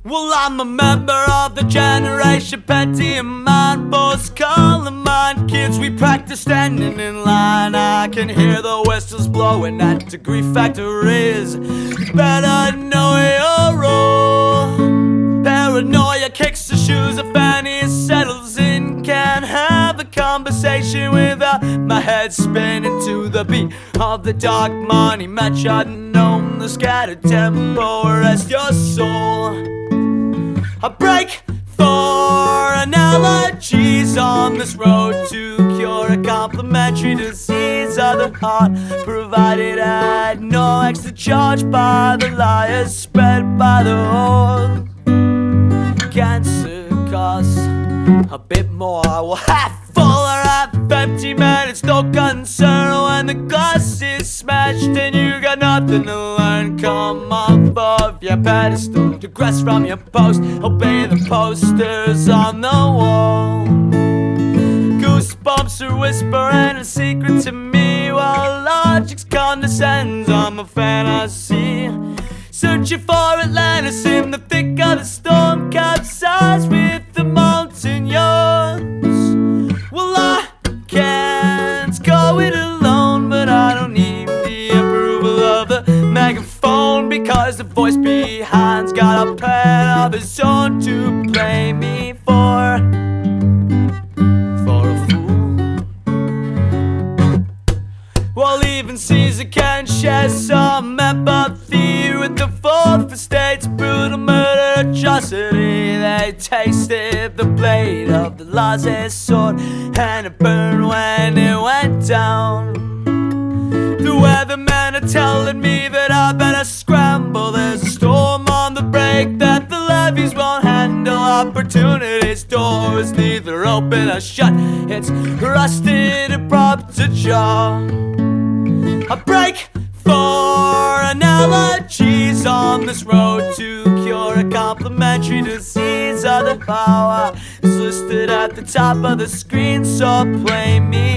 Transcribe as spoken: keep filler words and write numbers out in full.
Well, I'm a member of the generation Pentium and post-Columbine. Kids, we practice standing in line. I can hear the whistles blowing at degree factories. You better know your role. Paranoia kicks the shoes, a fanny settles in. Can't have a conversation without my head spinning to the beat of the dark money metronome. The scattered tempo, rest your soul. I break for analogies on this road to cure a complimentary disease of the heart, provided at no extra charge by the liars spread by the whole. Cancer costs a bit more. Well, half full or half empty, man, it's no concern when the glass is smashed and you got nothing to learn. Come off of your pedestal, digress from your post, obey the posters on the wall. Goosebumps are whispering a secret to me, while logic condescends on my fantasy. Searching for Atlantis in the thick of the storm, capsized with the mountain yawns. Well, I can't go it alone, but I don't need the approval of the megaphone, because the voice behind's got a plan of his own to play me for, for a fool. Well, even Caesar can share some empathy with the fourth estate's brutal murder atrocity. They tasted the blade of the law's sword, and it burned when it went down. The weathermen are telling me that I better scramble. There's a storm on the break that the levees won't handle. Opportunity's door is neither open or shut, it's rusted and propped ajar. I break for analogies on this road to cure a complimentary disease of the power. It's listed at the top of the screen, so play me